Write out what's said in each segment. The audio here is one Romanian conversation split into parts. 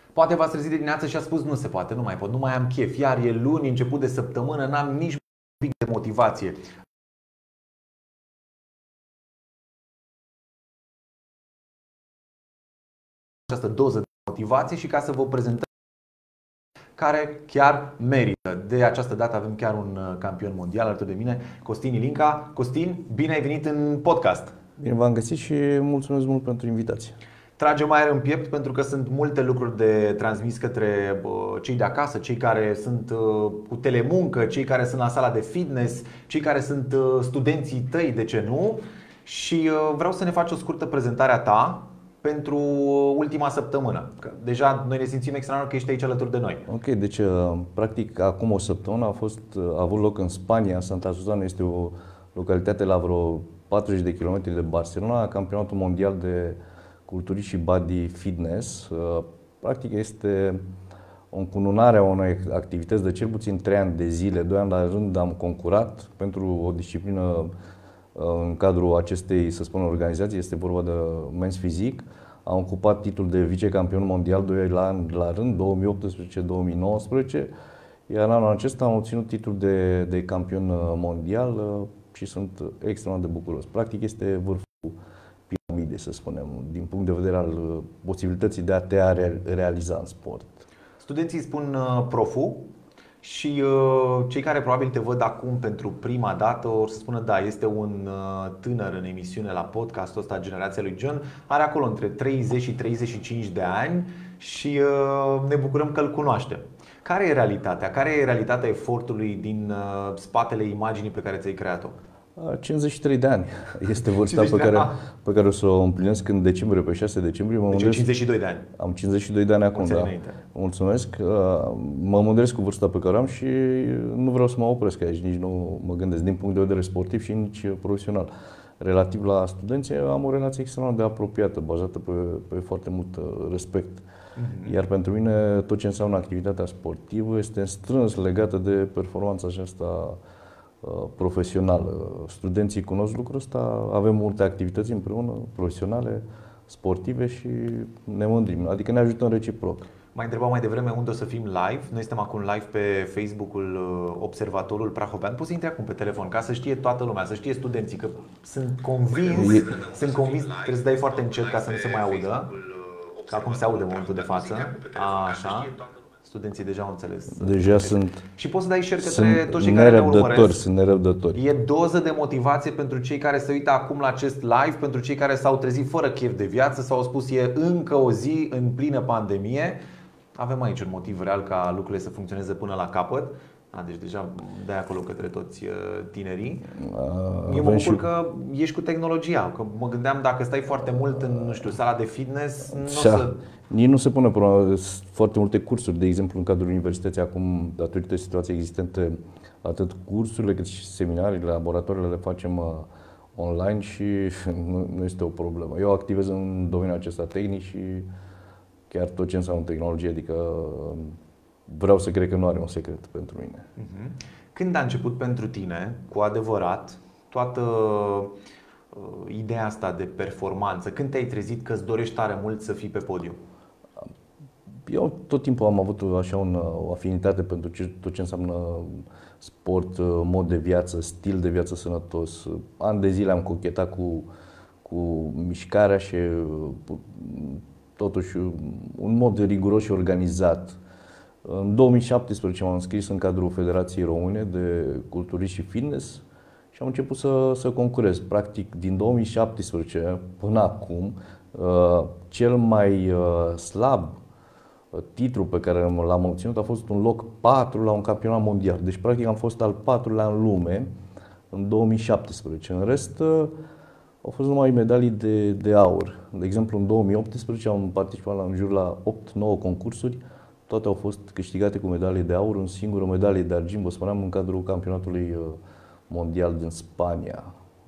Poate v-ați trezit de dimineață și a spus nu se poate, nu mai pot, nu mai am chef. Iar e luni, început de săptămână, n-am nici un pic de motivație. Această doză de motivație și ca să vă prezentăm care chiar merită. De această dată avem chiar un campion mondial alături de mine, Costin Ilinca. Costin, bine ai venit în podcast! Bine v-am găsit și mulțumesc mult pentru invitație. Tragem aer în piept pentru că sunt multe lucruri de transmis către cei de acasă, cei care sunt cu telemuncă, cei care sunt la sala de fitness, cei care sunt studenții tăi, de ce nu? Și vreau să ne faci o scurtă prezentare a ta pentru ultima săptămână. Că deja noi ne simțim extraordinar că ești aici alături de noi. Ok, deci practic acum o săptămână a avut loc în Spania, Santa Susana este o localitate la vreo 40 de kilometri de Barcelona, campionatul mondial de culturism și body fitness. Practic este o încununare a unei activități de cel puțin 3 ani de zile, 2 ani la rând am concurat pentru o disciplină în cadrul acestei, să spun, organizații, este vorba de Men's Physique. Am ocupat titlul de vicecampion mondial 2 ani la rând, 2018-2019, iar anul acesta am obținut titlul de campion mondial și sunt extrem de bucuros. Practic este vârful piramidei, să spunem, din punct de vedere al posibilității de a te realiza în sport. Studenții spun profu și cei care probabil te văd acum pentru prima dată o să spună da, este un tânăr în emisiune la podcastul ăsta, Generația lui John, are acolo între 30 și 35 de ani și ne bucurăm că îl cunoaștem. Care e realitatea? Care e realitatea efortului din spatele imaginii pe care ți-ai creat-o? 53 de ani este vârsta pe care o să o împlinesc în decembrie, pe 6 decembrie. Deci 52 de ani. Am 52 de ani acum, da. Mulțumesc. Mă mândresc cu vârsta pe care am și nu vreau să mă opresc aici, nici nu mă gândesc din punct de vedere sportiv și nici profesional. Relativ la studenți, am o relație extrem de apropiată, bazată pe foarte mult respect. Iar pentru mine tot ce înseamnă activitatea sportivă este strâns legată de performanța aceasta profesională. Studenții cunosc lucrul ăsta, avem multe activități împreună, profesionale, sportive și ne mândrim, adică ne ajutăm reciproc. M-ai întrebat mai devreme unde o să fim live. Noi suntem acum live pe Facebook-ul Observatorul Prahovean. Poți să intri acum pe telefon ca să știe toată lumea, să știe studenții, că sunt convins, trebuie să dai foarte încet ca să nu se mai audă. Că acum se aude în momentul de față. Așa. Studenții deja au înțeles. Deja sunt. Și poți să dai share către toți cei care ne urmăresc. Sunt nerăbdători. E doză de motivație pentru cei care se uită acum la acest live, pentru cei care s-au trezit fără chef de viață sau au spus e încă o zi în plină pandemie. Avem aici un motiv real ca lucrurile să funcționeze până la capăt. Deci deja dai acolo către toți tinerii. Eu mă bucur că ești cu tehnologia, că mă gândeam dacă stai foarte mult în, nu știu, sala de fitness, nici nu se pune problema. Foarte multe cursuri, de exemplu în cadrul universității acum, datorită situației existente, atât cursurile cât și seminariile, laboratoarele le facem online și nu este o problemă. Eu activez în domeniul acesta tehnic și chiar tot ce înseamnă tehnologie, adică vreau să cred că nu are un secret pentru mine. Când a început pentru tine, cu adevărat, toată ideea asta de performanță? Când te-ai trezit că îți dorești tare mult să fii pe podium? Eu tot timpul am avut așa o afinitate pentru tot ce înseamnă sport, mod de viață, stil de viață sănătos. Ani de zile am cochetat cu mișcarea și totuși un mod riguros și organizat. În 2017 m-am înscris în cadrul Federației Române de Culturism și Fitness și am început să concurez. Practic, din 2017 până acum, cel mai slab titlu pe care l-am obținut a fost un loc 4 la un campionat mondial. Deci, practic, am fost al 4-lea în lume în 2017. În rest, au fost numai medalii de aur. De exemplu, în 2018 am participat în jur la 8-9 concursuri. Toate au fost câștigate cu medalii de aur, o singură medalie de argint, vă spuneam, în cadrul campionatului mondial din Spania.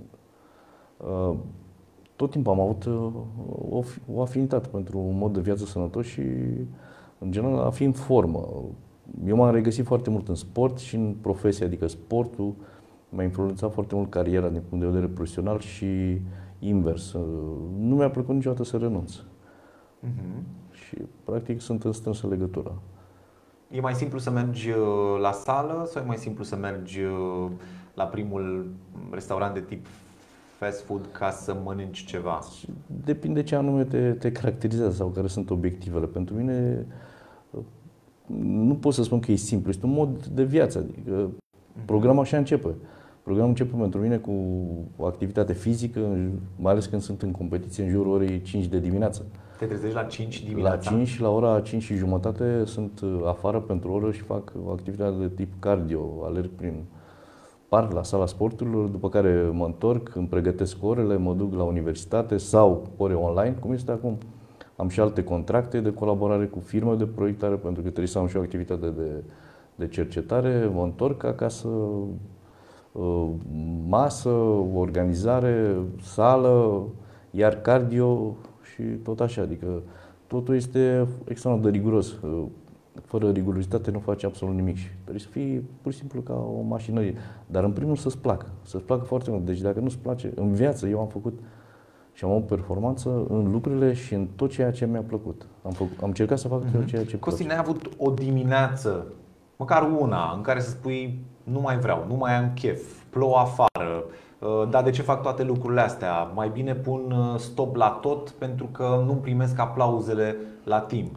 Tot timpul am avut o afinitate pentru un mod de viață sănătos și, în general, a fi în formă. Eu m-am regăsit foarte mult în sport și în profesie, adică sportul m-a influențat foarte mult cariera din punct de vedere profesional și invers. Nu mi-a plăcut niciodată să renunț. și practic sunt în strânsă legătură. E mai simplu să mergi la sală sau e mai simplu să mergi la primul restaurant de tip fast food ca să mănânci ceva? Depinde ce anume te caracterizează sau care sunt obiectivele. Pentru mine nu pot să spun că e simplu, este un mod de viață. Adică programul așa începe. Programul începe pentru mine cu o activitate fizică, mai ales când sunt în competiție în jurul orei 5 de dimineață. Te trezești la 5 dimineața? La 5, la ora 5 și jumătate sunt afară pentru o oră și fac o activitate de tip cardio, alerg prin parc, la sala sporturilor, după care mă întorc, îmi pregătesc orele, mă duc la universitate sau ore online, cum este acum. Am și alte contracte de colaborare cu firme de proiectare, pentru că trebuie să am și o activitate de cercetare, mă întorc acasă, masă, organizare, sală, iar cardio și tot așa. Adică totul este extrem de riguros. Fără rigurozitate nu faci absolut nimic și trebuie să fii pur și simplu ca o mașinărie. Dar în primul să-ți placă. Să-ți placă foarte mult. Deci dacă nu-ți place, în viață eu am făcut și am avut performanță în lucrurile și în tot ceea ce mi-a plăcut. Am încercat să fac tot ceea ce Costi, n-ai avut o dimineață, măcar una, în care să spui nu mai vreau, nu mai am chef, plouă afară, dar de ce fac toate lucrurile astea? Mai bine pun stop la tot pentru că nu primesc aplauzele la timp.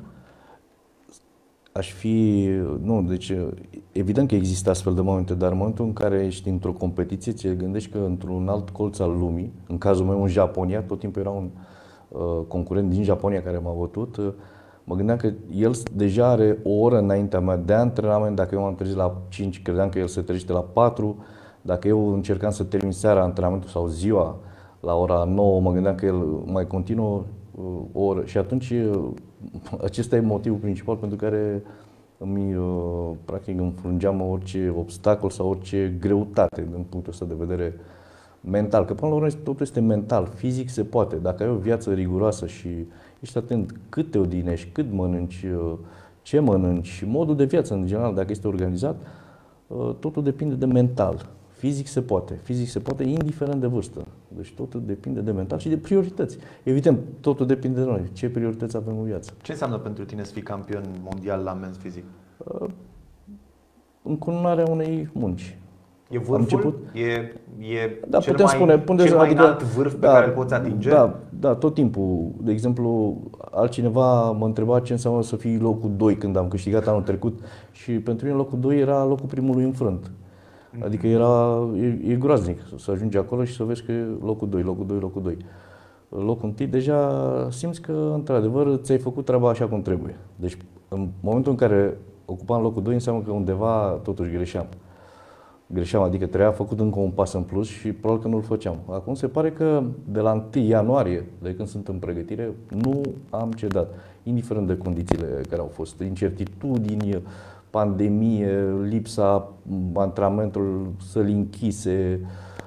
Deci evident că există astfel de momente, dar în momentul în care ești într-o competiție, ți gândești că într-un alt colț al lumii, în cazul meu în Japonia, tot timpul era un concurent din Japonia care m-a bătut, mă gândeam că el deja are o oră înaintea mea de antrenament, dacă eu m-am trezit la 5, credeam că el se trezește la 4, dacă eu încercam să termin seara antrenamentul sau ziua la ora 9, mă gândeam că el mai continuă o oră și atunci acesta e motivul principal pentru care practic înfrungeam orice obstacol sau orice greutate din punctul ăsta de vedere mental. Că până la urmă totul este mental, fizic se poate. Dacă ai o viață riguroasă și ești atent cât te odihnești, cât mănânci, ce mănânci și modul de viață în general, dacă este organizat, totul depinde de mental. Fizic se poate indiferent de vârstă. Deci totul depinde de mental și de priorități. Evident, totul depinde de noi. Ce priorități avem în viață. Ce înseamnă pentru tine să fii campion mondial la men's fizic? Încununarea unei munci. E vârful? Da, cel putem spune, cel mai înalt vârf pe care îl poți atinge? Da, tot timpul. De exemplu, altcineva mă întreba ce înseamnă să fii locul 2 când am câștigat anul trecut și pentru mine locul 2 era locul primului înfrânt. Adică e groaznic să ajungi acolo și să vezi că e locul 2, locul 2, locul 2. Locul 1 deja simți că, într-adevăr, ți-ai făcut treaba așa cum trebuie. Deci, în momentul în care ocupam locul 2, înseamnă că undeva totuși greșeam, adică trebuia făcut încă un pas în plus și probabil că nu-l făceam. Acum se pare că de la 1 ianuarie, de când sunt în pregătire, nu am cedat, indiferent de condițiile care au fost, incertitudini, pandemie, lipsa antrenamentului, săli închise.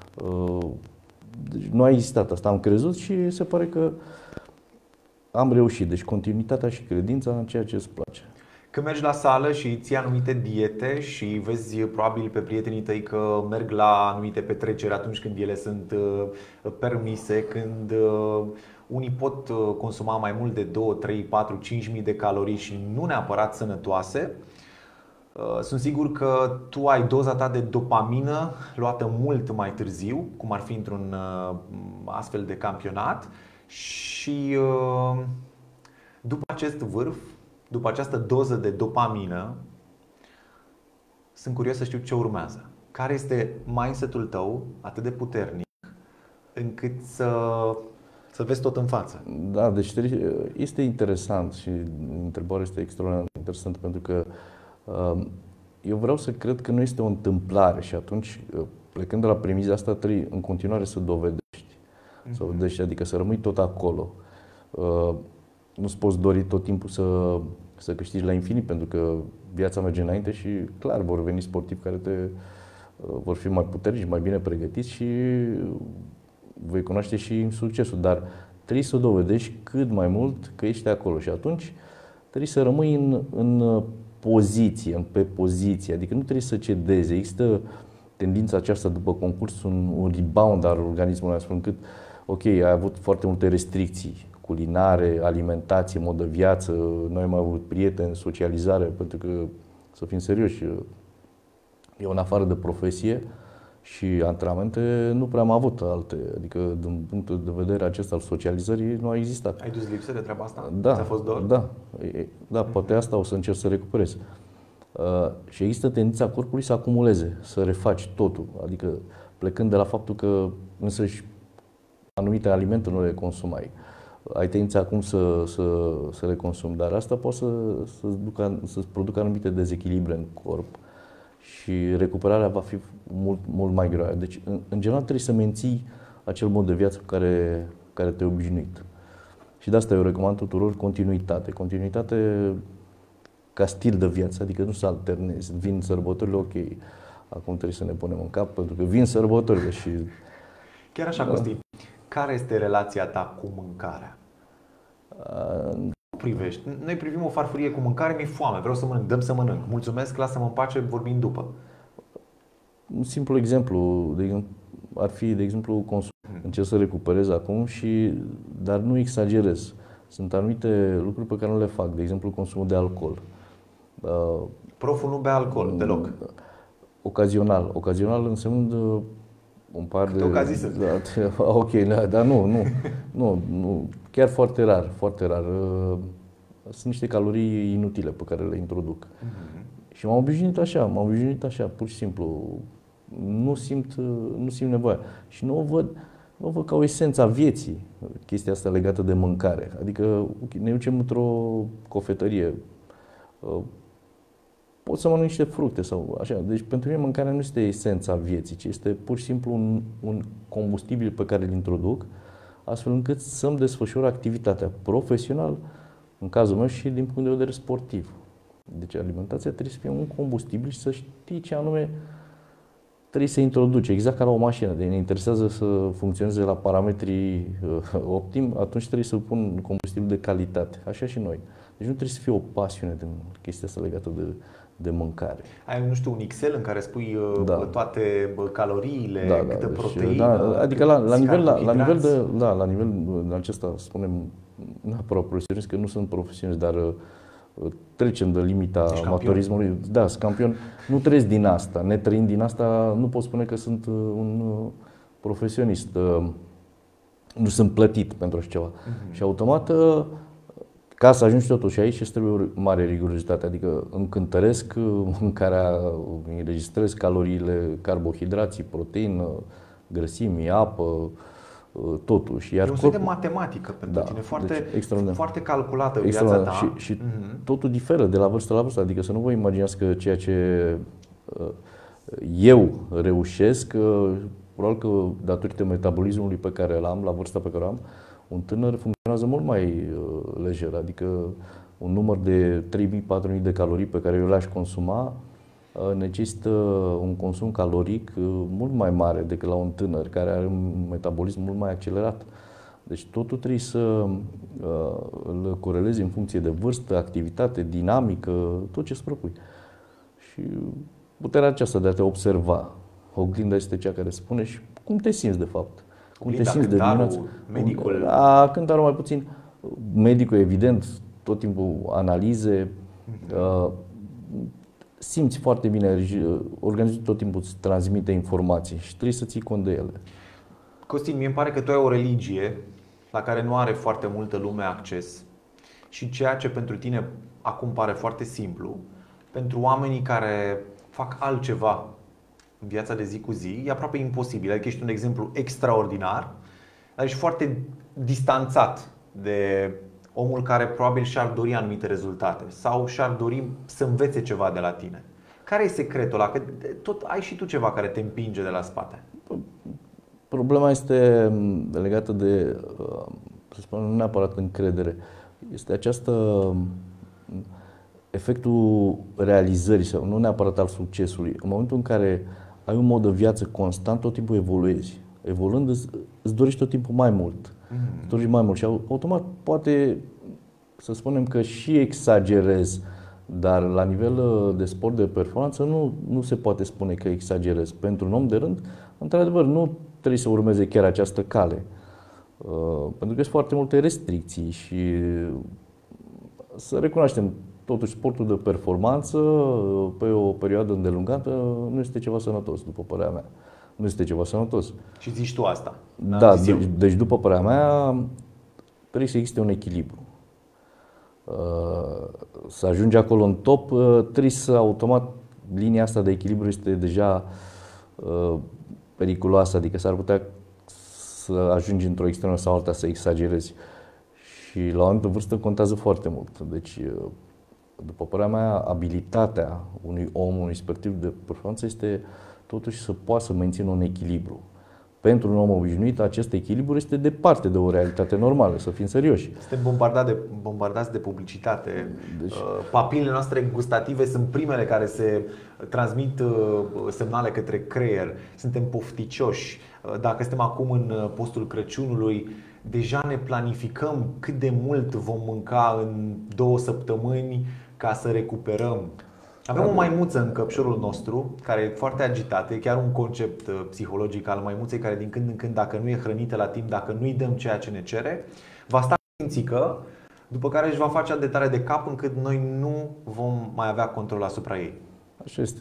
Deci nu a existat asta, am crezut și se pare că am reușit. Deci continuitatea și credința în ceea ce îți place. Când mergi la sală și ții anumite diete și vezi probabil pe prietenii tăi că merg la anumite petreceri atunci când ele sunt permise, când unii pot consuma mai mult de 2, 3, 4, 5.000 de calorii și nu neapărat sănătoase, sunt sigur că tu ai doza ta de dopamină luată mult mai târziu, cum ar fi într-un astfel de campionat. Și după acest vârf, după această doză de dopamină, sunt curios să știu ce urmează. Care este mindset-ul tău atât de puternic încât să vezi tot în față? Da, deci este interesant și întrebarea este extraordinar de interesantă pentru că eu vreau să cred că nu este o întâmplare și atunci, plecând de la premiza asta, trebuie în continuare să dovedești. Să dovedești, adică să rămâi tot acolo. Nu-ți poți dori tot timpul să câștigi la infinit, pentru că viața merge înainte și clar vor veni sportivi care vor fi mai puternici, mai bine pregătiți și vei cunoaște și succesul, dar trebuie să dovedești cât mai mult că ești acolo și atunci trebuie să rămâi în poziție, pe poziție, adică nu trebuie să cedezi. Există tendința aceasta după concurs, un rebound al organismului, astfel încât, ok, ai avut foarte multe restricții, culinare, alimentație, mod de viață, noi am avut prieteni, socializare, pentru că, să fim serioși, eu în afară de profesie și antrenamente nu prea am avut alte, adică din punctul de vedere acesta al socializării nu a existat. Ai dus lipsă de treaba asta? Da, Ți-a fost dor? Da, poate asta o să încerc să recuperez. Și există tendința corpului să acumuleze, să refaci totul, adică plecând de la faptul că însăși anumite alimente nu le consumai. Ai tendința acum să le consumi, dar asta poate să-ți producă anumite dezechilibre în corp și recuperarea va fi mult mai grea. Deci, în general, trebuie să menții acel mod de viață cu care te-ai obișnuit. Și de asta eu recomand tuturor continuitate. Continuitate ca stil de viață, adică nu să alternezi. Vin sărbătorile, ok, acum trebuie să ne punem în cap, pentru că vin sărbătorile și... Chiar așa, Costi, care este relația ta cu mâncarea? Privești? Noi privim o farfurie cu mâncare, mi-e foame, vreau să mănânc, dăm să mănânc. Mulțumesc, lasă-mă în pace, vorbim după. Un simplu exemplu ar fi, de exemplu, consum. Încerc să recuperez acum, dar nu exagerez. Sunt anumite lucruri pe care nu le fac, de exemplu, consumul de alcool. Proful nu bea alcool deloc. Ocazional. Ocazional însemnând un par de ocazii sunt. Ok, dar nu, chiar foarte rar, foarte rar. Sunt niște calorii inutile pe care le introduc. Și m-am obișnuit așa, pur și simplu. Nu simt nevoia. Și nu o văd ca o esență a vieții, chestia asta legată de mâncare. Adică ne ducem într-o cofetărie, pot să mănânc niște fructe sau așa. Deci pentru mine mâncarea nu este esența vieții, ci este pur și simplu un combustibil pe care îl introduc, astfel încât să-mi desfășor activitatea profesional, în cazul meu, și din punct de vedere sportiv. Deci alimentația trebuie să fie un combustibil și să știi ce anume trebuie să introduci, exact ca la o mașină. Deci ne interesează să funcționeze la parametrii optim, atunci trebuie să pun un combustibil de calitate. Așa și noi. Deci nu trebuie să fie o pasiune din chestia asta legată de mâncare. Ai, nu știu, un Excel în care spui toate caloriile, câtă deci, proteină, adică la nivel acesta, spunem, neapărat profesionist, că nu sunt profesionist, dar trecem de limita amatorismului. Da, sunt campion. Nu trăiesc din asta. Netrăind din asta, nu pot spune că sunt un profesionist. Nu sunt plătit pentru așa ceva. Și automat, ca să ajungi totuși aici, îți trebuie o mare rigurozitate. Adică îmi cântăresc mâncarea, îmi înregistrez caloriile, carbohidrații, proteină, grăsimi, apă, totuși. E un soi de matematică pentru tine, foarte calculată viața ta. Și totul diferă de la vârstă la vârstă. Adică să nu vă imaginați că ceea ce eu reușesc, probabil că datorită metabolismului pe care îl am, la vârsta pe care o am, un tânăr funcționează mult mai lejer. Adică un număr de 3.000-4.000 de calorii pe care eu le-aș consuma necesită un consum caloric mult mai mare decât la un tânăr care are un metabolism mult mai accelerat. Deci totul trebuie să îl corelezi în funcție de vârstă, activitate, dinamică, tot ce îți propui. Și puterea aceasta de a te observa, oglinda este cea care spune și cum te simți de fapt. Cum te simți de dimineață. Medicul. Cântarul mai puțin. Medicul, evident, tot timpul analize. Simți foarte bine, organismul tot timpul îți transmite informații și trebuie să ții cont de ele. Costin, mie îmi pare că tu ai o religie la care nu are foarte multă lume acces și ceea ce pentru tine acum pare foarte simplu, pentru oamenii care fac altceva în viața de zi cu zi, e aproape imposibil. Adică ești un exemplu extraordinar, dar ești foarte distanțat de omul care probabil și-ar dori anumite rezultate sau și-ar dori să învețe ceva de la tine. Care e secretul ăla? Că tot ai și tu ceva care te împinge de la spate. Problema este legată de, să spun, nu neapărat încredere. Este această efectul realizării sau nu neapărat al succesului. În momentul în care ai un mod de viață constant, tot timpul evoluezi. Evoluând, îți dorești tot timpul mai mult. Îți dorești mai mult și automat poate să spunem că și exagerez, dar la nivel de sport de performanță nu se poate spune că exagerez. Pentru un om de rând, într-adevăr, nu trebuie să urmeze chiar această cale. Pentru că sunt foarte multe restricții și să recunoaștem, totuși sportul de performanță pe o perioadă îndelungată nu este ceva sănătos, după părerea mea. Nu este ceva sănătos. Și zici tu asta. Da, deci după părerea mea trebuie să existe un echilibru. Să ajungi acolo în top, trebuie să automat linia asta de echilibru este deja periculoasă, adică s-ar putea să ajungi într-o extremă sau alta să exagerezi. Și la o anumită vârstă contează foarte mult. Deci, după părerea mea, abilitatea unui om, unui sportiv de performanță este totuși să poată să mențină un echilibru. Pentru un om obișnuit, acest echilibru este departe de o realitate normală, să fim serioși. Suntem bombardați de publicitate. Deci, papilele noastre gustative sunt primele care se transmit semnale către creier. Suntem pofticioși. Dacă suntem acum în postul Crăciunului, deja ne planificăm cât de mult vom mânca în 2 săptămâni ca să recuperăm. Avem o maimuță în căpșorul nostru care e foarte agitată, e chiar un concept psihologic al maimuței care din când în când, dacă nu e hrănită la timp, dacă nu îi dăm ceea ce ne cere, va sta mințică, după care își va face atât de tare de cap încât noi nu vom mai avea control asupra ei. Așa este.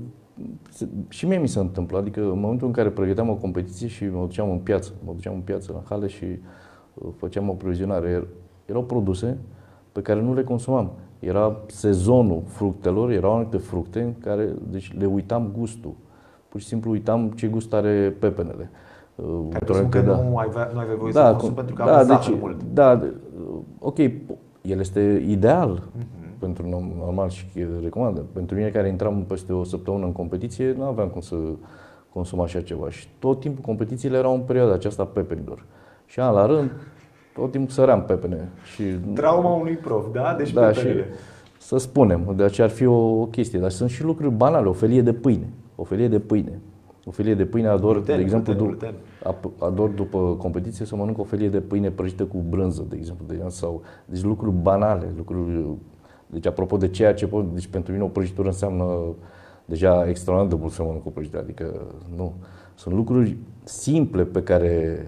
Și mie mi se întâmplă, adică în momentul în care pregăteam o competiție și mă duceam în piață la hale și făceam o provizionare, erau produse pe care nu le consumam. Era sezonul fructelor, erau anumite fructe în care deci le uitam gustul. Pur și simplu uitam ce gust are pepenele. Care presupun că nu ai voie să consumi pentru că avea zahăr mult. Da, ok, el este ideal pentru un om normal și recomandă. Pentru mine care intram peste o săptămână în competiție, nu aveam cum să consum așa ceva. Și tot timpul competițiile erau în perioada aceasta a pepenilor. Și an la rând, tot timpul săream pepene. Și trauma unui prof, da? Deci da, pepenele. Și, să spunem, de aceea ar fi o chestie. Dar sunt și lucruri banale, o felie de pâine. O felie de pâine ador, gluten, de exemplu, gluten. Ador după competiție să mănânc o felie de pâine prăjită cu brânză, de exemplu. Deci lucruri banale, deci apropo de ceea ce pot, deci pentru mine o prăjitură înseamnă deja extraordinar de mult să mănânc o prăjitură, adică nu. Sunt lucruri simple pe care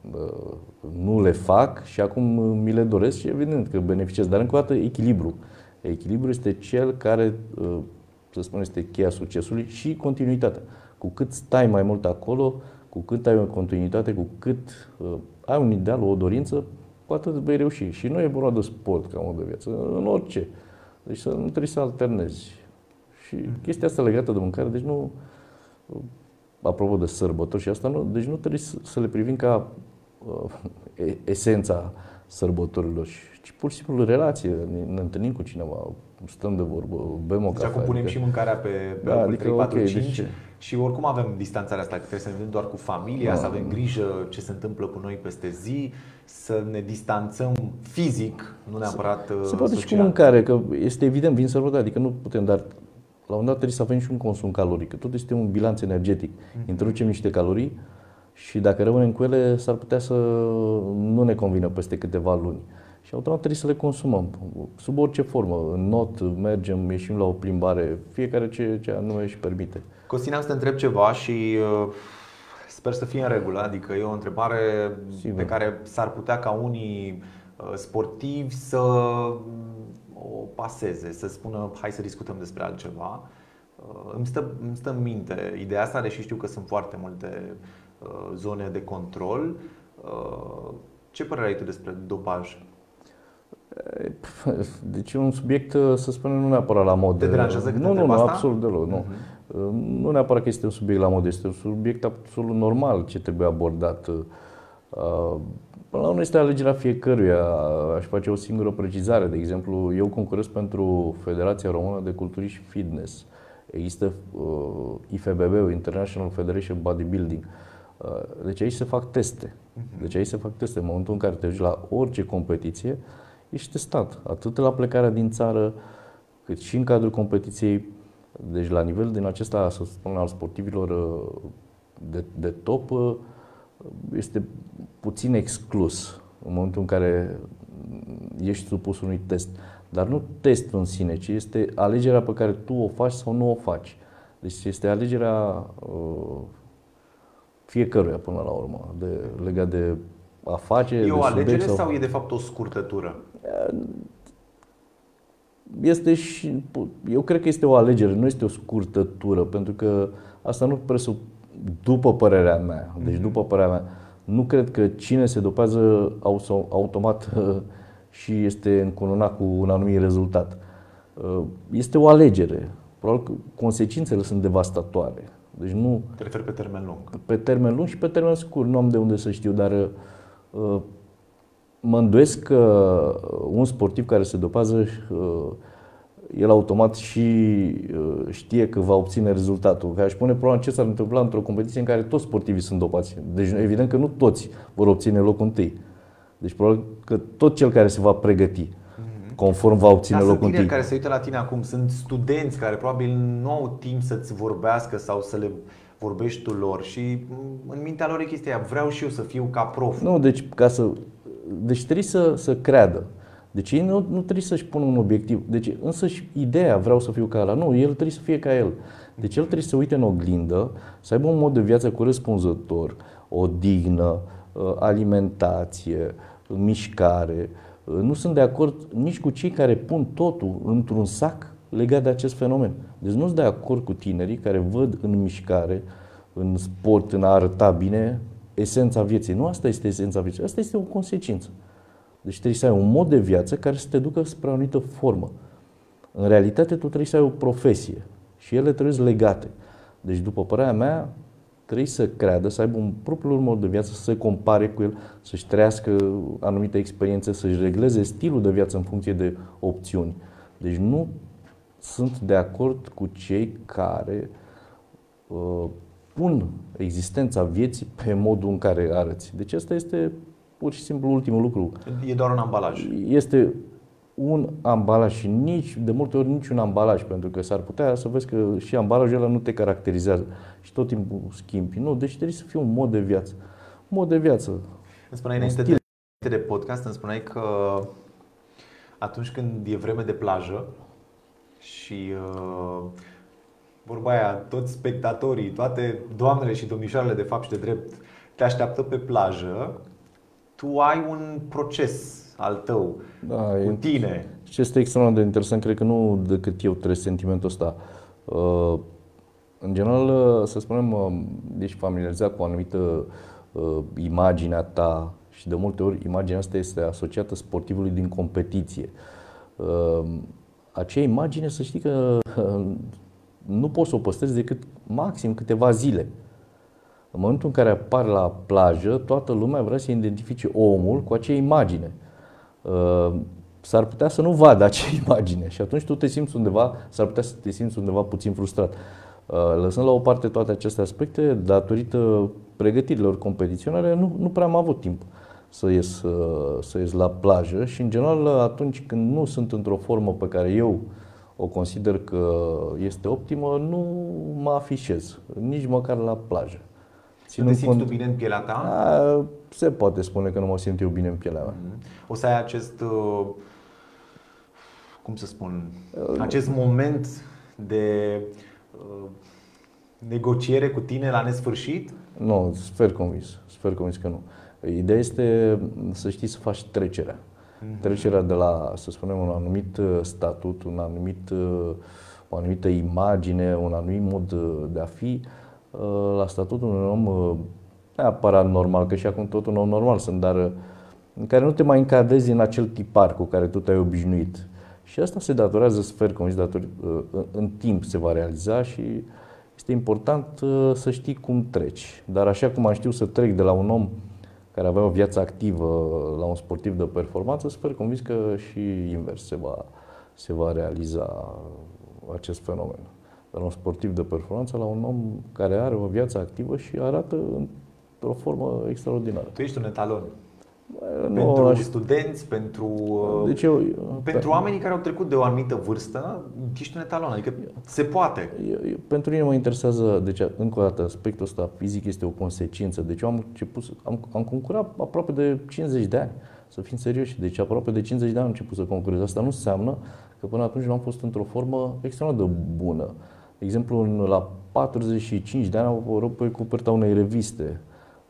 nu le fac și acum mi le doresc și evident că beneficiez, dar încă o dată echilibru. Echilibru este cel care, să spun, este cheia succesului și continuitatea. Cu cât stai mai mult acolo, cu cât ai o continuitate, cu cât ai un ideal, o dorință, cu atât vei reuși. Și nu e vorba de sport ca mod de viață, în orice. Deci nu trebuie să alternezi. Și chestia asta legată de mâncare, deci nu, apropo de sărbători și asta, deci nu trebuie să le privim ca esența sărbătorilor, ci pur și simplu relație. Ne întâlnim cu cineva, stăm de vorbă, bem o cafea. Deci acum punem și mâncarea pe adică, 3, 4, okay, 5 deci, și oricum avem distanțarea asta, că trebuie să ne vedem doar cu familia, să avem grijă ce se întâmplă cu noi peste zi, să ne distanțăm fizic, nu neapărat social. Se poate și cu mâncare, că este evident, vin sărbători, adică nu putem, dar la un moment dat trebuie să avem și un consum caloric, că tot este un bilanț energetic. Introducem niște calorii și dacă rămânem cu ele, s-ar putea să nu ne convină peste câteva luni. Și automat trebuie să le consumăm, sub orice formă. În not, mergem, ieșim la o plimbare, fiecare ce anume își permite. Costin, am să te întreb ceva și sper să fie în regulă. Adică e o întrebare pe care s-ar putea ca unii sportivi să o paseze, să spună hai să discutăm despre altceva. Îmi stă în minte ideea asta, deși știu că sunt foarte multe zone de control. Ce părere ai tu despre dopaj? Deci e un subiect, să spunem, nu neapărat la mod. Te deranjează când Nu, asta? absolut deloc. Nu. Nu neapărat că este un subiect la mod, este un subiect absolut normal ce trebuie abordat. Până la urmă este alegerea fiecăruia. Aș face o singură precizare. De exemplu, eu concurez pentru Federația Română de Culturism și Fitness. Există IFBB, International Federation Bodybuilding. Deci aici se fac teste. În momentul în care te duci la orice competiție, ești testat, atât la plecarea din țară, cât și în cadrul competiției. Deci la nivel din acesta, să spun, al sportivilor de top, este puțin exclus în momentul în care ești supus unui test. Dar nu testul în sine, ci este alegerea pe care tu o faci sau nu o faci. Deci este alegerea fiecăruia până la urmă, legat de a face. E o alegere sau e de fapt o scurtătură? Eu cred că este o alegere, nu este o scurtătură, pentru că asta nu după părerea mea, deci după părerea mea, nu cred că cine se dopează automat și este încununat cu un anumit rezultat. Este o alegere. Probabil că consecințele sunt devastatoare. Deci nu. Te referi pe termen lung. Pe termen lung și pe termen scurt. Nu am de unde să știu, dar mă îndoiesc că un sportiv care se dopează, el automat și știe că va obține rezultatul. Că aș pune problema ce s-ar întâmpla într-o competiție în care toți sportivii sunt dopați. Deci evident că nu toți vor obține locul întâi. Deci probabil că tot cel care se va pregăti conform va obține locul întâi. Sunt tineri care se uită la tine acum, sunt studenți care probabil nu au timp să-ți vorbească sau să le vorbești tu lor și în mintea lor e chestia aia, vreau și eu să fiu ca prof. Nu, deci trebuie să creadă. Deci ei nu trebuie să-și pună un obiectiv. Deci însăși ideea vreau să fiu ca ăla. Nu, el trebuie să fie ca el. Deci el trebuie să se uite în oglindă, să aibă un mod de viață corespunzător, odihnă, alimentație, mișcare. Nu sunt de acord nici cu cei care pun totul într-un sac legat de acest fenomen. Deci nu sunt de acord cu tinerii care văd în mișcare, în sport, în a arăta bine, esența vieții. Nu asta este esența vieții, asta este o consecință. Deci trebuie să ai un mod de viață care să te ducă spre o anumită formă. În realitate tu trebuie să ai o profesie și ele trebuie legate. Deci după părerea mea trebuie să creadă, să aibă un propriul mod de viață, să se compare cu el, să-și trăiască anumite experiențe, să-și regleze stilul de viață în funcție de opțiuni. Deci nu sunt de acord cu cei care pun existența vieții pe modul în care arăți. Deci asta este pur și simplu ultimul lucru. E doar un ambalaj. Este un ambalaj și de multe ori nici un ambalaj, pentru că s-ar putea să vezi că și ambalajul ăla nu te caracterizează și tot timpul schimbi. Nu, deci trebuie să fie un mod de viață. Mod de viață. Îmi spuneai înainte de podcast, îmi spuneai că atunci când e vreme de plajă și vorba aia, toți spectatorii, toate doamnele și domnișoarele de fapt și de drept te așteaptă pe plajă, tu ai un proces al tău cu tine. Și este extrem de interesant, cred că nu decât eu trăiesc sentimentul ăsta. În general, să spunem, ești familiarizat cu o anumită imagine a ta și de multe ori imaginea asta este asociată sportivului din competiție. Acea imagine, să știi că nu poți să o păstrezi decât maxim câteva zile. În momentul în care apar la plajă, toată lumea vrea să identifice omul cu acea imagine. S-ar putea să nu vadă acea imagine și atunci tu te simți undeva, s-ar putea să te simți undeva puțin frustrat. Lăsând la o parte toate aceste aspecte, datorită pregătirilor competiționale, nu prea am avut timp să ies la plajă și, în general, atunci când nu sunt într-o formă pe care eu o consider că este optimă, nu mă afișez, nici măcar la plajă. Nu te simți tu bine în pielea ta? Se poate spune că nu mă simt eu bine în pielea mea. O să ai acest, cum să spun, acest moment de negociere cu tine la nesfârșit? Nu, sper convins că nu. Ideea este să știi să faci trecerea. Trecerea de la, să spunem, un anumit statut, o anumită imagine, un anumit mod de a fi, la statutul unui om neapărat normal, că și acum tot un om normal sunt, dar în care nu te mai încadrezi în acel tipar cu care tu te-ai obișnuit. Și asta se datorează, sper convins, în timp se va realiza și este important să știi cum treci. Dar așa cum am știut să trec de la un om care avea o viață activă la un sportiv de performanță, sper convins că și invers se va realiza acest fenomen. De la un sportiv de performanță la un om care are o viață activă și arată într-o formă extraordinară. Tu ești un etalon. Pentru studenți, pentru oamenii care au trecut de o anumită vârstă, ești un etalon, adică se poate. Pentru mine mă interesează, deci încă o dată, aspectul ăsta fizic este o consecință. Deci eu am concurat aproape de 50 de ani, să fim serioși. Deci aproape de 50 de ani am început să concurez. Asta nu înseamnă că până atunci nu am fost într-o formă extrem de bună. De exemplu, la 45 de ani am apărut pe coperta unei reviste.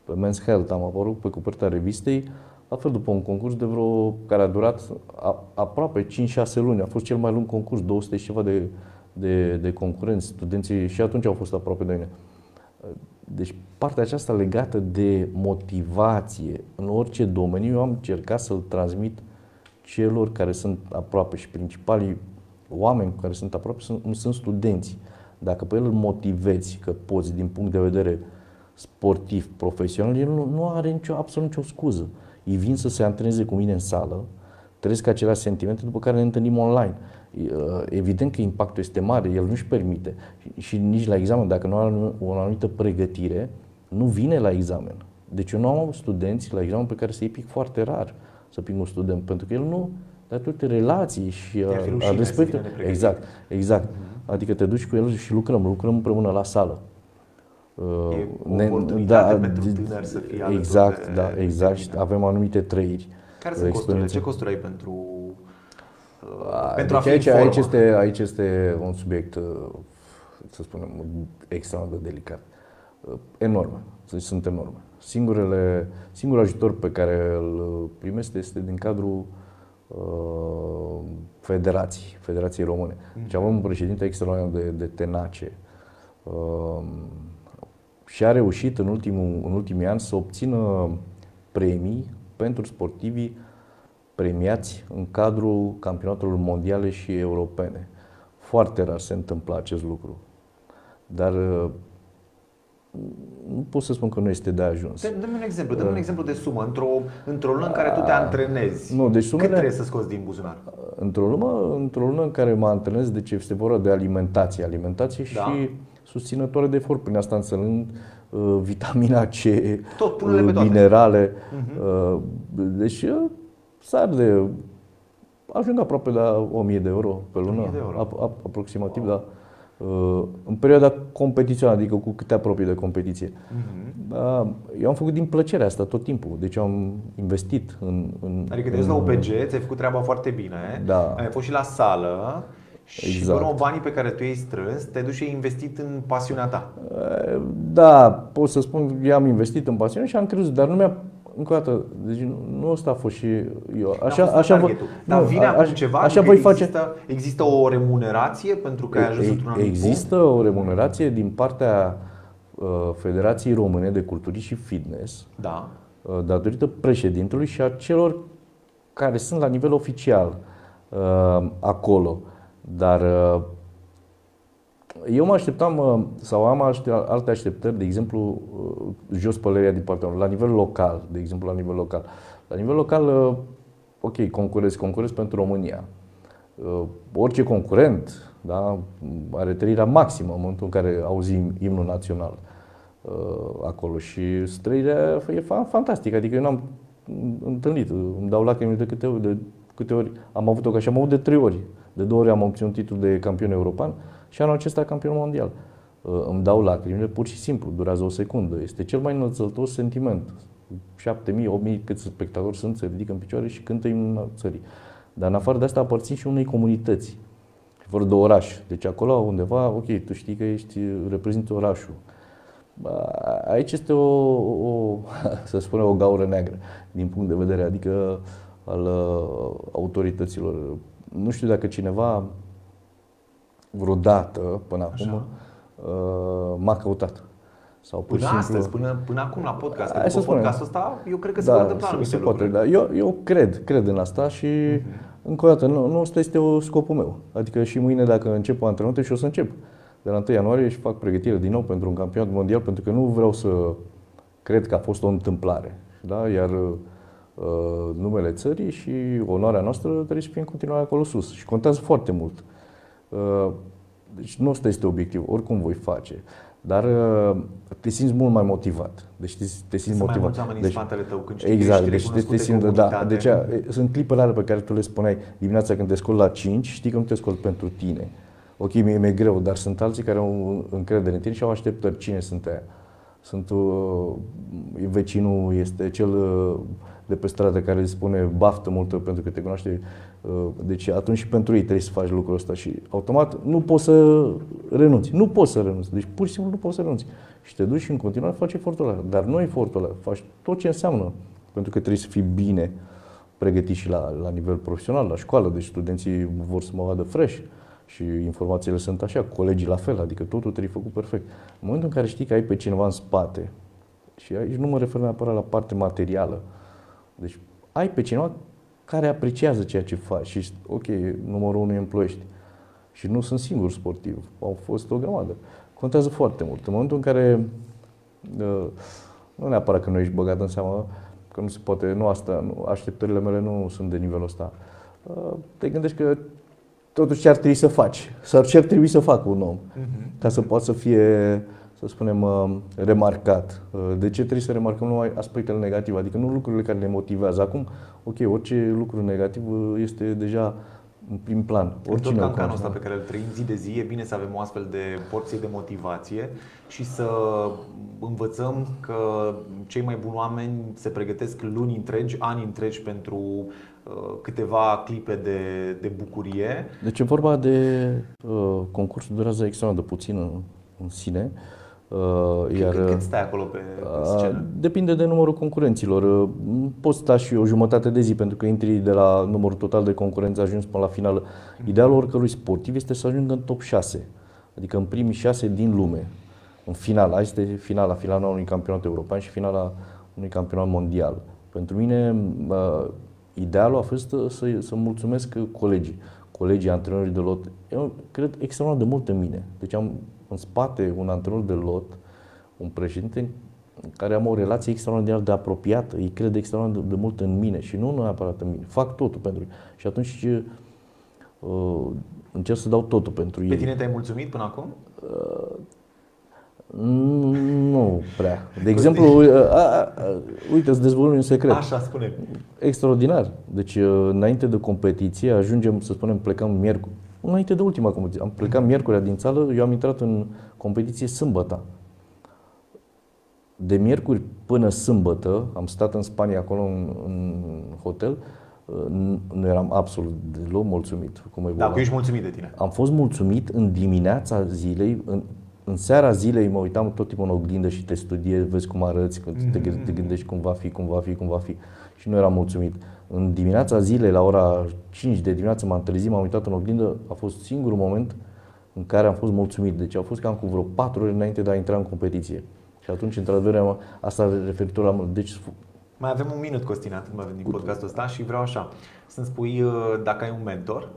pe Men's Health, am apărut pe coperta revistei, la fel după un concurs de care a durat aproape 5-6 luni. A fost cel mai lung concurs, 200 și ceva de concurenți. Studenții și atunci au fost aproape de mine. Deci partea aceasta legată de motivație în orice domeniu, eu am încercat să-l transmit celor care sunt aproape și principalii oameni care sunt aproape sunt studenții. Dacă pe el îl motivezi că poți din punct de vedere sportiv, profesional, el nu are absolut nicio scuză. Ei vin să se antreneze cu mine în sală, trăiesc aceleași sentimente, după care ne întâlnim online. Evident că impactul este mare, el nu-și permite. Și nici la examen, dacă nu are o anumită pregătire, nu vine la examen. Deci eu nu am studenți la examen pe care să-i pic foarte rar să pic un student, pentru că el nu, datorită relații și a respectului. Exact. Adică te duci cu el și lucrăm împreună la sală. E o oportunitate pentru tânări să fie alături exact. Avem anumite trăiri. Care sunt costurile? Ce costuri ai pentru a fi aici este un subiect, să spunem, extrem de delicat. Enorme. Sunt enorme. Singurul ajutor pe care îl primesc este din cadrul Federației Române. Deci avem un președinte extraordinar de tenace și a reușit în ultimii ani să obțină premii pentru sportivii premiați în cadrul campionatelor mondiale și europene. Foarte rar se întâmplă acest lucru. Dar nu pot să spun că nu este de ajuns. Dă-mi un exemplu de sumă. Într-o lună în care tu te antrenezi, deci cât trebuie să scoți din buzunar? Într-o lună în care mă antrenez, deci este vorba de alimentație și susținătoare de efort. Prin asta înțelegând vitamina C, minerale. Deci ajung aproape la 1000 de euro pe lună, aproximativ, da. În perioada competițională, adică cu cât te apropii de competiție. Eu am făcut din plăcere asta tot timpul, deci am investit în adică te duci la UPG, ți-ai făcut treaba foarte bine, ai fost și la sală și până banii pe care tu i-ai strâns, te duci și ai investit în pasiunea ta. Da, pot să spun, eu am investit în pasiune și am crezut, dar nu mi-a încă o dată, deci nu ăsta a fost și eu. Dar vine acum ceva? Așa voi face. Există o remunerație pentru că ai ajuns într-un anumit punct? Există o remunerație din partea Federației Române de Cultură și Fitness, datorită președintelui și a celor care sunt la nivel oficial acolo. Dar eu mă așteptam, sau am alte așteptări, de exemplu, jos pălăria din partea la nivel local, de exemplu, la nivel local. La nivel local, ok, concurez pentru România. Orice concurent, da, are trăirea maximă în momentul în care auzim imnul național acolo și trăirea e fantastică. Adică eu n-am întâlnit, îmi dau lacrimi de câte ori am avut ocazia, am avut de 3 ori. De 2 ori am obținut titlul de campion european și anul acesta campion mondial. Îmi dau lacrimile pur și simplu, durează o secundă. Este cel mai înălțător sentiment. 7.000, 8.000 câți spectatori sunt, se ridică în picioare și cântă imnul țării. Dar în afară de asta aparțin și unei comunități, fără de oraș. Deci acolo undeva, ok, tu știi că reprezinți orașul. Aici este să spunem, o gaură neagră din punct de vedere, adică al autorităților. Nu știu dacă cineva vreodată până acum m-a căutat. Sau pur și simplu, astăzi, până acum la podcast. După podcastul ăsta, eu cred că se poate întâmpla anumite lucruri. Da. Eu cred în asta și încă o dată, nu ăsta este scopul meu. Adică și mâine, dacă încep antrenamente, și o să încep de la 1 ianuarie și fac pregătire din nou pentru un campionat mondial, pentru că nu vreau să cred că a fost o întâmplare. Da? Iar numele țării și onoarea noastră trebuie să fie în continuare acolo sus. Și contează foarte mult. Deci nu ăsta este obiectivul, oricum voi face. Dar te simți mult mai motivat. Deci te simți motivat. Mai mulți oameni în spatele tău când știi exact, deci te simți, deci sunt clipele alea pe care tu le spuneai dimineața când te scoli la 5, știi că nu te scoli pentru tine. Ok, mi-e greu, dar sunt alții care au încredere în tine și au așteptări. Cine sunt aia? Sunt vecinul este cel de pe stradă care îți spune baftă multă pentru că te cunoaște. Deci atunci și pentru ei trebuie să faci lucrul ăsta și automat nu poți să renunți. Nu poți să renunți. Deci pur și simplu nu poți să renunți. Și te duci și în continuare faci efortul ăla. Dar nu efortul ăla. Faci tot ce înseamnă. Pentru că trebuie să fii bine pregătit și la nivel profesional, la școală. Deci studenții vor să mă vadă fresh. Și informațiile sunt așa, colegii la fel, adică totul trebuie făcut perfect. În momentul în care știi că ai pe cineva în spate, și aici nu mă refer neapărat la partea materială, deci ai pe cineva care apreciază ceea ce faci și, ok, numărul 1 e în Ploiești și nu sunt singur sportiv, au fost o grămadă. Contează foarte mult. În momentul în care, nu neapărat că nu ești băgat în seamă, că nu se poate, nu asta, așteptările mele nu sunt de nivelul ăsta, te gândești că totuși ce ar trebui să faci sau ce ar trebui să facă un om ca să poată să fie, să spunem, remarcat. De ce trebuie să remarcăm numai aspectele negative, adică nu lucrurile care ne motivează. Acum, ok, orice lucru negativ este deja în prim plan. În tot cancanul ăsta pe care îl trăim zi de zi, e bine să avem o astfel de porție de motivație și să învățăm că cei mai buni oameni se pregătesc luni întregi, ani întregi pentru câteva clipe de bucurie. Deci e vorba de concursul durează extraordinar de puțin în sine. Cât stai acolo pe scenă? Depinde de numărul concurenților. Poți sta și o jumătate de zi pentru că intri de la numărul total de concurenți ajungi până la finală. Idealul oricărui sportiv este să ajungă în top 6, adică în primii 6 din lume. În finala, este finala unui campionat european și finala unui campionat mondial. Pentru mine idealul a fost să mulțumesc colegii antrenorii de lot. Eu cred extraordinar de mult în mine. Deci am în spate un antrenor de lot, un președinte în care am o relație extraordinar de apropiată. Ei cred extraordinar de mult în mine și nu neapărat în mine. Fac totul pentru ei. Și atunci încerc să dau totul pentru ei. Pe tine te-ai mulțumit până acum? Nu prea. De exemplu, uite, îți dezvălui un secret. Așa, spune. Extraordinar. Deci, înainte de competiție, ajungem, să spunem, plecăm miercuri. Înainte de ultima competiție. Am plecat miercurea din țară, eu am intrat în competiție sâmbătă. De miercuri până sâmbătă, am stat în Spania, acolo, în hotel, nu eram absolut deloc mulțumit. Da, că ești mulțumit de tine. Am fost mulțumit în dimineața zilei, în seara zilei mă uitam tot timpul în oglindă și te studiezi, vezi cum arăți, te gândești cum va fi și nu eram mulțumit. În dimineața zilei, la ora 5 de dimineață m-am trezit, m-am uitat în oglindă, a fost singurul moment în care am fost mulțumit. Deci a fost cam cu vreo 4 ore înainte de a intra în competiție. Și atunci, într-adevăr, asta referitor la... Deci, mai avem un minut, Costina, când mai avem din podcastul ăsta și vreau așa, să-mi spui dacă ai un mentor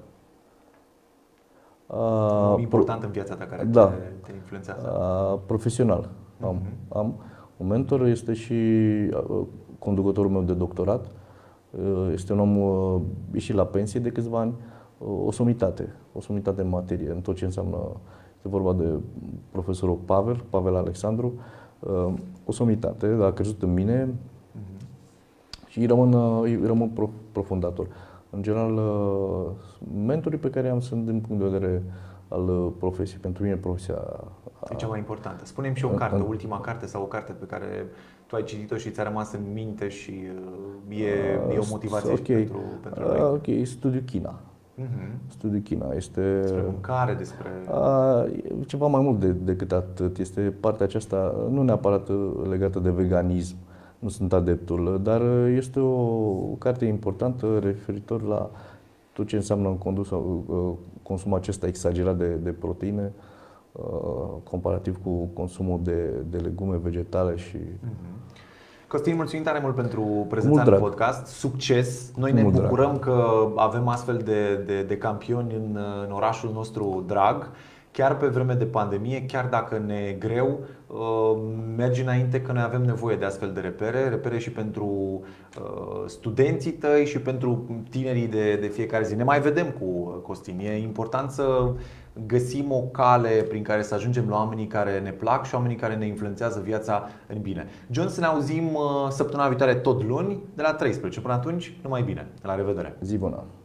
important în viața ta care te influențează. Profesional. Am un mentor, este și conducătorul meu de doctorat. Este un om ieșit la pensie de câțiva ani, o somitate în materie, în tot ce înseamnă. Este vorba de profesorul Pavel Alexandru, o somitate, a crezut în mine și îi rămân profundator. În general, mentorii pe care am sunt din punct de vedere al profesiei. Pentru mine profesia e cea mai importantă. Spune-mi și o carte, ultima carte sau o carte pe care tu ai citit-o și ți-a rămas în minte și e o motivație pentru noi. Ok, Studiul China. Studiul China este... Despre mâncare, despre... ceva mai mult decât atât. Este partea aceasta, nu neapărat legată de veganism, nu sunt adeptul, dar este o carte importantă referitor la tot ce înseamnă consumul acesta exagerat de proteine, comparativ cu consumul de legume, vegetale și... Costin, mulțumim tare mult pentru prezența în podcast. Succes! Noi ne bucurăm că avem astfel de campioni în orașul nostru drag. Chiar pe vreme de pandemie, chiar dacă ne e greu, mergi înainte că noi avem nevoie de astfel de repere și pentru studenții tăi și pentru tinerii de fiecare zi. Ne mai vedem cu Costin. E important să găsim o cale prin care să ajungem la oamenii care ne plac și oamenii care ne influențează viața în bine. John, să ne auzim săptămâna viitoare tot luni de la 13. Până atunci, numai bine. La revedere! Zi bună!